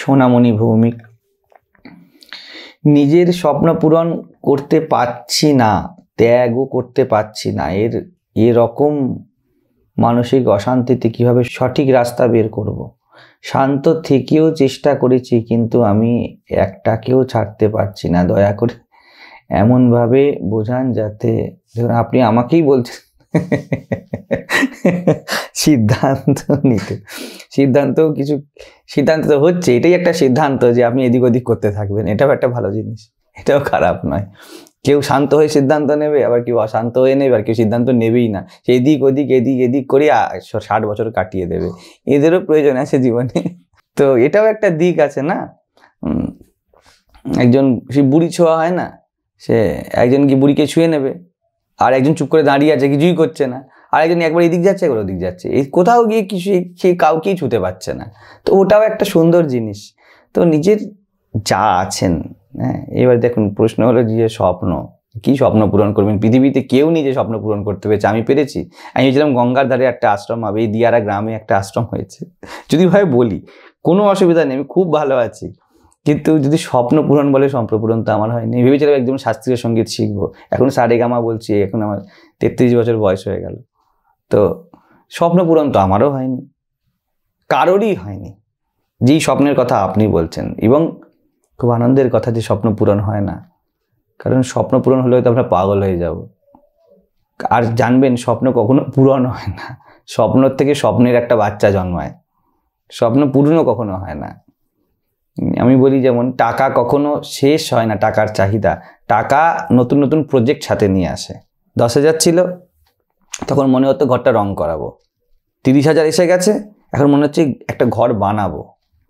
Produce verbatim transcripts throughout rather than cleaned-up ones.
সোনামণি ভৌমিক, নিজের স্বপ্ন পূরণ করতে পারছি না, ত্যাগও করতে পারছি না, এর এরকম মানসিক অশান্তিতে কিভাবে সঠিক রাস্তা বের করব। শান্ত থেকেও চেষ্টা করেছি, কিন্তু আমি একটাকেও ছাড়তে পারছি না। দয়া করে এমনভাবে বোঝান যাতে, ধরুন আপনি আমাকেই বলছেন সিদ্ধান্ত নিতে, সিদ্ধান্ত কিছু সিদ্ধান্ত তো হচ্ছে, এটাই একটা সিদ্ধান্ত যে আপনি এদিক ওদিক করতে থাকবেন, এটাও একটা ভালো জিনিস, এটাও খারাপ নয়। কেউ শান্ত হয়ে সিদ্ধান্ত নেবে, আবার কেউ অশান্ত হয়ে নেবে, আর কেউ সিদ্ধান্ত নেবেই না, সে এদিক ওদিক এদিক এদিক করে ষাট বছর কাটিয়ে দেবে। এদেরও প্রয়োজন আছে জীবনে, তো এটাও একটা দিক আছে না। একজন সে বুড়ি ছোঁয়া হয় না, সে একজন কি বুড়িকে ছুঁয়ে নেবে, আর একজন চুপ করে দাঁড়িয়ে আছে, কিছুই করছে না, আর একজন একবার এদিক যাচ্ছে একবার ওদিক যাচ্ছে, এই কোথাও গিয়ে কিছু সে কাউকেই ছুঁতে পারছে না। তো ওটাও একটা সুন্দর জিনিস। তো নিজের যা আছেন, হ্যাঁ, এবার দেখুন প্রশ্ন হলো যে স্বপ্ন, কি স্বপ্ন পূরণ করবেন? পৃথিবীতে কেউ নিজে স্বপ্ন পূরণ করতে পেরেছে, আমি পেরেছি। আমি ভেবেছিলাম গঙ্গার ধারে একটা আশ্রম হবে, এই দিয়ারা গ্রামে একটা আশ্রম হয়েছে। যদি ভাই বলি কোনো অসুবিধা নেই, আমি খুব ভালো আছি, কিন্তু যদি স্বপ্ন পূরণ বলে স্বপ্ন পূরণ তো আমার হয়নি। ভেবেছিলাম একদম শাস্ত্রীয় সঙ্গীত শিখবো, এখন সারেগামা বলছি, এখন আমার তেত্রিশ বছর বয়স হয়ে গেল। তো স্বপ্ন পূরণ তো আমারও হয়নি, কারোরই হয়নি, যেই স্বপ্নের কথা আপনি বলছেন। এবং খুব আনন্দের কথা যে স্বপ্ন পূরণ হয় না, কারণ স্বপ্ন পূরণ হলেও তো আমরা পাগল হয়ে যাব। আর জানবেন স্বপ্ন কখনো পূরণ হয় না, স্বপ্নর থেকে স্বপ্নের একটা বাচ্চা জন্মায়, স্বপ্ন পূর্ণ কখনো হয় না। আমি বলি যেমন টাকা কখনো শেষ হয় না, টাকার চাহিদা, টাকা নতুন নতুন প্রজেক্ট সাথে নিয়ে আসে। দশ হাজার ছিল তখন মনে হতো ঘরটা রং করাবো, তিরিশ হাজার এসে গেছে এখন মনে হচ্ছে একটা ঘর বানাবো,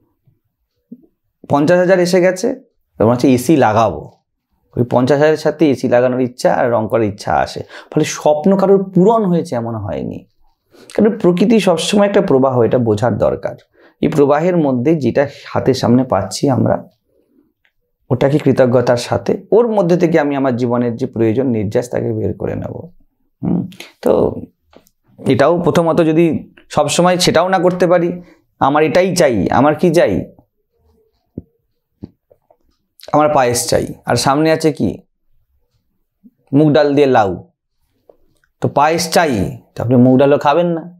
পঞ্চাশ হাজার এসে গেছে তখন হচ্ছে এসি লাগাবো, ওই পঞ্চাশ হাজারের সাথে এসি লাগানোর ইচ্ছা আর রং করার ইচ্ছা আসে। ফলে স্বপ্ন কারোর পূরণ হয়েছে এমন হয়নি, কারণ প্রকৃতি সবসময় একটা প্রবাহ, এটা বোঝার দরকার। এই প্রবাহের মধ্যে যেটা হাতের সামনে পাচ্ছি আমরা, ওটাকে কৃতজ্ঞতার সাথে, ওর মধ্যে থেকে আমি আমার জীবনের যে প্রয়োজন নির্যাস তাকে বের করে নেব। হুম তো এটাও প্রথমত যদি সবসময় সেটাও না করতে পারি, আমার এটাই চাই, আমার কি চাই, আমার পায়েস চাই, আর সামনে আছে কি মুগ ডাল দিয়ে লাউ, তো পায়েস চাই, তো আপনি মুগ ডালও খাবেন না,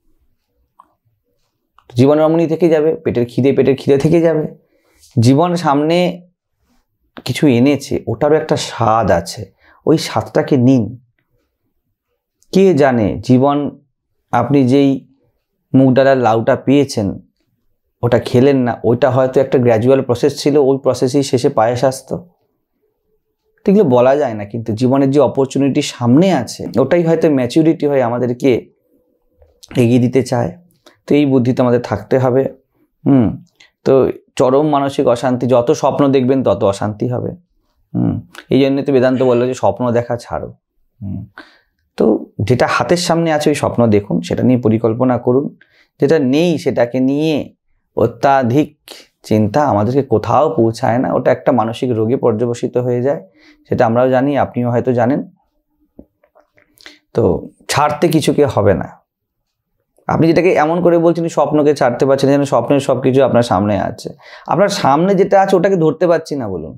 জীবন রমণী থেকে যাবে, পেটের খিদে পেটের খিদে থেকে যাবে। জীবন সামনে কিছু এনেছে, ওটারও একটা স্বাদ আছে, ওই স্বাদটাকে নিন। কে জানে জীবন আপনি যেই মুগ ডালের লাউটা পেয়েছেন ওটা খেলেন না, ওইটা হয়তো একটা গ্র্যাজুয়াল প্রসেস ছিল, ওই প্রসেসেই শেষে পায়েস আসতো, এগুলো বলা যায় না। কিন্তু জীবনের যে অপরচুনিটি সামনে আছে, ওটাই হয়তো ম্যাচুরিটি হয়ে আমাদেরকে এগিয়ে দিতে চায়। তো এই বুদ্ধি তো আমাদের থাকতে হবে। হুম তো চরম মানসিক অশান্তি, যত স্বপ্ন দেখবেন তত অশান্তি হবে। হুম এই জন্য তো বেদান্ত বললো যে স্বপ্ন দেখা ছাড়ো। হুম তো যেটা হাতের সামনে আছে ওই স্বপ্ন দেখুন, সেটা নিয়ে পরিকল্পনা করুন। যেটা নেই সেটাকে নিয়ে অত্যাধিক চিন্তা আমাদেরকে কোথাও পৌঁছায় না, ওটা একটা মানসিক রোগে পর্যবসিত হয়ে যায়, সেটা আমরাও জানি, আপনিও হয়তো জানেন। তো ছাড়তে কিছুকে হবে না। আপনি যেটাকে এমন করে বলছেন স্বপ্নকে ছাড়তে পারছেন, যেন স্বপ্নের সব কিছু আপনার সামনে আছে। আপনার সামনে যেটা আছে ওটাকে ধরতে পারছি না বলুন।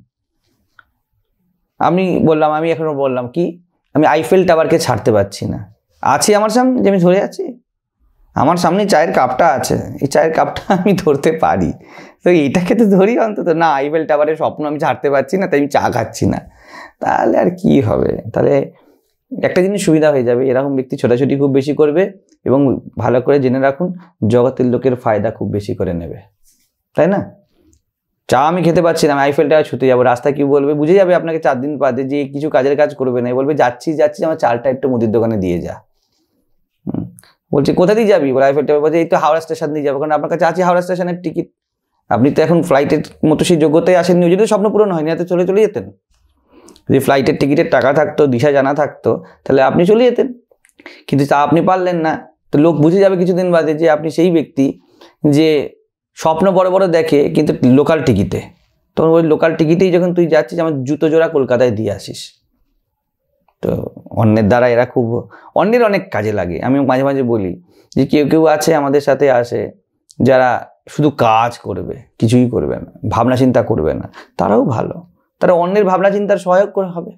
আমি বললাম, আমি এখনো বললাম কি, আমি আইফেল টাওয়ারকে ছাড়তে পারছি না, আছে আমার সামনে যে আমি ধরে আছি, আমার সামনে চায়ের কাপটা আছে, এই চায়ের কাপটা আমি ধরতে পারি, তো এইটাকে তো ধরি অন্তত। না, আইফেল টাওয়ারের স্বপ্ন আমি ছাড়তে পারছি না, তাই আমি চা খাচ্ছি না, তাহলে আর কি হবে? তাহলে একটা জিনিস সুবিধা হয়ে যাবে, এরকম ব্যক্তি ছোটাছুটি খুব বেশি করবে এবং ভালো করে জেনে রাখুন জগতের লোকের ফায়দা খুব বেশি করে নেবে, তাই না? চা আমি খেতে পারছি না, আমি আইফেল টাওয়ার ছুতে যাবো, রাস্তায় কি বলবে? বুঝে যাবে আপনাকে চার দিন বাদে যে কিছু কাজের কাজ করবে না, বলবে যাচ্ছি যাচ্ছি আমার চালটা একটু মুদির দোকানে দিয়ে যা। হুম বলছে কোথা দিয়ে যাবি? বলে আইফেল টাওয়ার। বলছে এই তো হাওড়া স্টেশন দিয়ে যাবো, কারণ আপনার কাছে আছে হাওড়া স্টেশনের টিকিট, আপনি তো এখন ফ্লাইটের মতো সেই যোগ্যতায় আসেননি, ওই জন্য স্বপ্ন পূরণ হয়নি, এত চলে চলে যেতেন। যদি ফ্লাইটের টিকিটের টাকা থাকতো, দিশা জানা থাকতো, তাহলে আপনি চলে যেতেন, কিন্তু তা আপনি পারলেন না। তো লোক বুঝে যাবে কিছুদিন বাদে যে আপনি সেই ব্যক্তি যে স্বপ্ন বড় বড় দেখে কিন্তু লোকাল টিকিটে। তখন ওই লোকাল টিকিটেই যখন তুই যাচ্ছিস, আমার জুতো জোড়া কলকাতায় দিয়ে আসিস। তো অন্যের দ্বারা এরা খুব, অন্যের অনেক কাজে লাগে। আমি মাঝে মাঝে বলি যে কেউ কেউ আছে আমাদের সাথে আসে যারা শুধু কাজ করবে, কিছুই করবে না, ভাবনা চিন্তা করবে না, তারাও ভালো। তারা অন্যের ভাবনা চিন্তার সহায়ক করে হবে।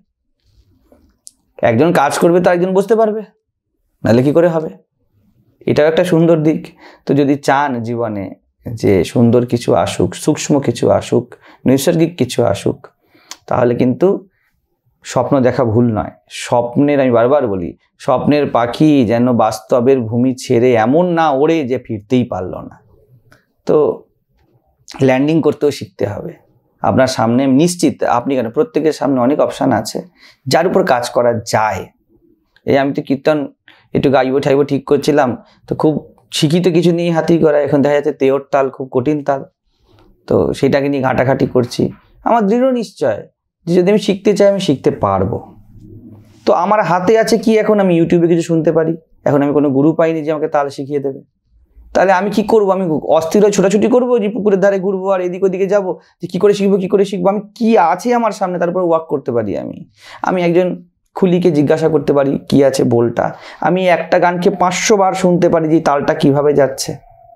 একজন কাজ করবে তো একজন বুঝতে পারবে, নাহলে কি করে হবে? এটাও একটা সুন্দর দিক। তো যদি চান জীবনে যে সুন্দর কিছু আসুক, সূক্ষ্ম কিছু আসুক, নৈসর্গিক কিছু আসুক, তাহলে কিন্তু স্বপ্ন দেখা ভুল নয়। স্বপ্নের, আমি বারবার বলি, স্বপ্নের পাখি যেন বাস্তবের ভূমি ছেড়ে এমন না ওড়ে যে ফিরতেই পারল না। তো ল্যান্ডিং করতেও শিখতে হবে। আপনার সামনে নিশ্চিত, আপনি কেন, প্রত্যেকের সামনে অনেক অপশান আছে যার উপর কাজ করা যায়। এই আমি তো কীর্তন একটু গাইবো ঠাইবো ঠিক করছিলাম, তো খুব শিখিত কিছু নিয়ে হাতি করা, এখন দেখা যাচ্ছে তেওর তাল খুব কঠিন তাল, তো সেটাকে নিয়ে ঘাটাঘাটি করছি। আমার দৃঢ় নিশ্চয় যে যদি আমি শিখতে চাই আমি শিখতে পারবো। তো আমার হাতে আছে কি, এখন আমি ইউটিউবে কিছু শুনতে পারি, এখন আমি কোনো গুরু পাইনি যে আমাকে তাল শিখিয়ে দেবে। তাহলে আমি কি করবো? আমি অস্থির হয়ে ছোটাছুটি করবো, যে পুকুরের ধারে ঘুরবো আর এদিক ওদিকে যাবো, যে কী করে শিখবো কী করে শিখবো? আমি কি আছে আমার সামনে, তারপরে ওয়াক করতে পারি। আমি আমি একজন খুলিকে জিজ্ঞাসা করতে পারি কি আছে বোলটা। আমি একটা গানকে পাঁচশো বার শুনতে পারি যে তালটা কিভাবে যাচ্ছে।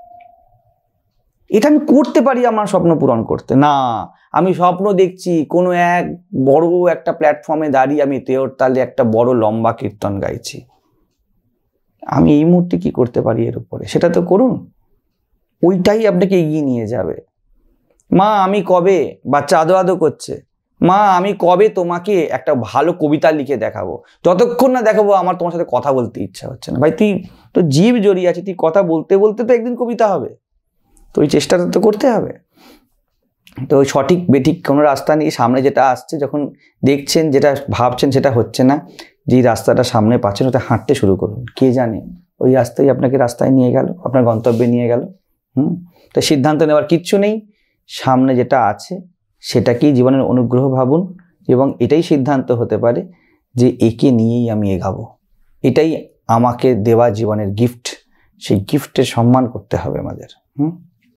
এটা আমি করতে পারি আমার স্বপ্ন পূরণ করতে। না, আমি স্বপ্ন দেখছি কোনো এক বড় একটা প্ল্যাটফর্মে দাঁড়িয়ে আমি তেওর তালে একটা বড় লম্বা কীর্তন গাইছি। আমি এই মুহূর্তে কি করতে পারি এর উপরে, সেটা তো করুন। ওইটাই আপনাকে এগিয়ে নিয়ে যাবে। মা আমি কবে, বাচ্চা আদো আদো করছে, মা আমি কবে তোমাকে একটা ভালো কবিতা লিখে দেখাবো। যতক্ষণ না দেখাবো আমার তোমার সাথে কথা বলতে ইচ্ছা হচ্ছে না। ভাই তুই তো জীব জড়িয়ে আছে, তুই কথা বলতে বলতে তো একদিন কবিতা হবে। তো ওই চেষ্টাটা তো করতে হবে। তো ওই সঠিক বেঠিক কোনো রাস্তা নেই, সামনে যেটা আসছে যখন দেখছেন, যেটা ভাবছেন সেটা হচ্ছে না, যেই রাস্তাটা সামনে পাচ্ছেন ওটা হাঁটতে শুরু করুন। কে জানে ওই রাস্তায় আপনাকে রাস্তায় নিয়ে গেল, আপনার গন্তব্যে নিয়ে গেল। হুম তো সিদ্ধান্ত নেওয়ার কিচ্ছু নেই, সামনে যেটা আছে সেটাকেই জীবনের অনুগ্রহ ভাবুন, এবং এটাই সিদ্ধান্ত হতে পারে যে একে নিয়েই আমি এগাবো, এটাই আমাকে দেওয়া জীবনের গিফট। সেই গিফটের সম্মান করতে হবে আমাদের। হুম